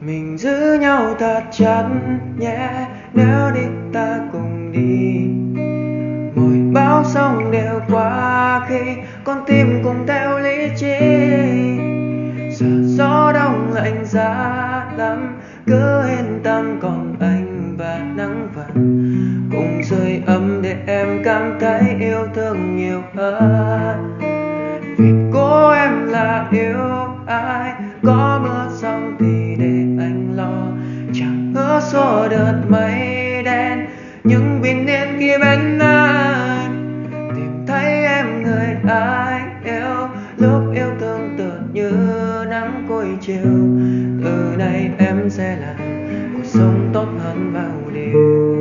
Mình giữ nhau thật chặt nhé, nếu đi ta cùng đi. Mỗi bão sóng đều qua khi con tim cùng theo lý trí. Giờ gió đông lạnh giá lắm, cứ yên tâm còn anh và nắng vàng cùng sưởi ấm để em cảm thấy yêu thương nhiều hơn. Vì cô em là yêu ai, có mưa xong thì để anh lo, chẳng hứa xua đợt mây đen nhưng bình yên khi bên anh. Tìm thấy em người anh yêu, lúc yêu thương tựa như nắng cuối chiều. Từ nay em sẽ làm cuộc sống tốt hơn bao điều.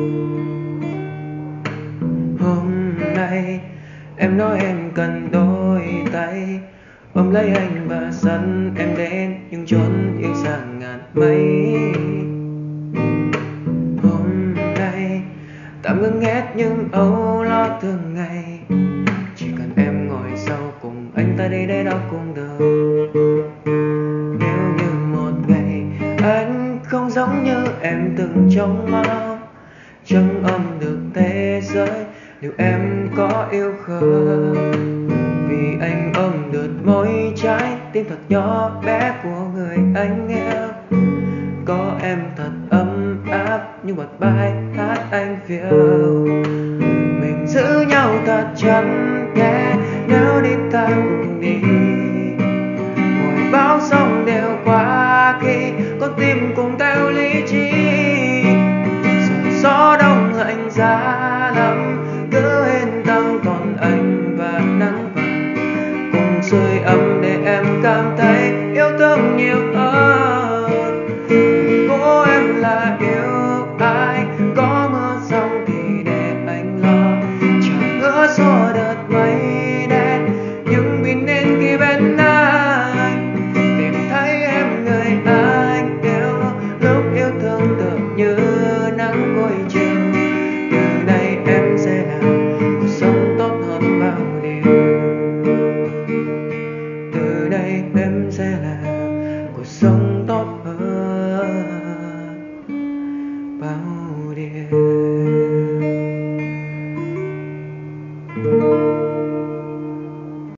Hôm nay em nói em cần đôi tay ôm lấy anh và dẫn em đến những chốn yêu xa ngàn mây. Hôm nay tạm ngưng hết những âu lo thường ngày, chỉ cần em ngồi sau cùng anh ta đi đến đâu cũng được. Nếu như một ngày anh không giống như em từng trông mong, chẳng ôm được thế giới, liệu em có yêu không? Vì anh ôm được mỗi trái tim thật nhỏ bé của người anh yêu. Có em thật ấm áp như một bài hát anh viết. Mình giữ nhau thật chặt nhé, nếu đi ta cùng đi. Mỗi bão sóng đều qua khi con tim cùng theo lý trí. Giờ gió đông lạnh giá lắm, cứ yên tâm còn anh và nắng vàng cùng sưởi ấm để em cảm thấy yêu thương nhiều